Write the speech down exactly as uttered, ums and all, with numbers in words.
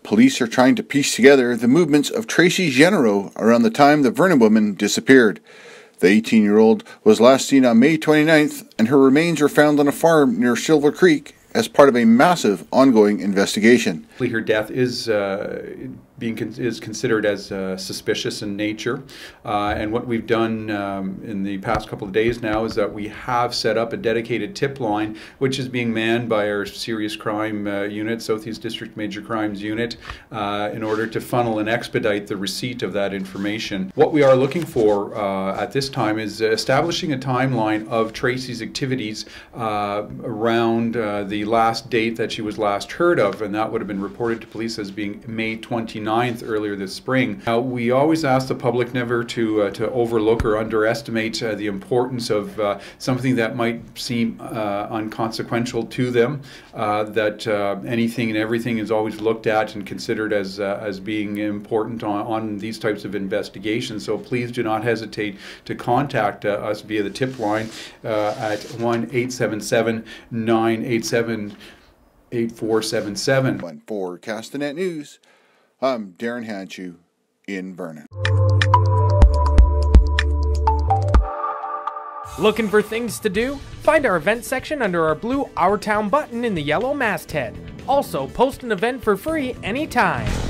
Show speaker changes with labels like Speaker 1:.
Speaker 1: Police are trying to piece together the movements of Tracy Genero around the time the Vernon woman disappeared. The eighteen-year-old was last seen on May twenty-ninth, and her remains were found on a farm near Silver Creek as part of a massive ongoing investigation.
Speaker 2: Her death is uh, being con is considered as uh, suspicious in nature, uh, and what we've done um, in the past couple of days now is that we have set up a dedicated tip line, which is being manned by our serious crime uh, unit, Southeast District Major Crimes Unit, uh, in order to funnel and expedite the receipt of that information. What we are looking for uh, at this time is establishing a timeline of Tracy's activities uh, around uh, the last date that she was last heard of, and that would have been reported to police as being May twenty-ninth earlier this spring. Now, we always ask the public never to uh, to overlook or underestimate uh, the importance of uh, something that might seem uh, unconsequential to them, uh, that uh, anything and everything is always looked at and considered as uh, as being important on, on these types of investigations. So please do not hesitate to contact uh, us via the tip line uh, at one eight seven seven, nine eight seven, eight four seven seven.
Speaker 1: For Castanet News, I'm Darren Hanchu in Vernon.
Speaker 3: Looking for things to do? Find our event section under our blue Our Town button in the yellow masthead. Also, post an event for free anytime.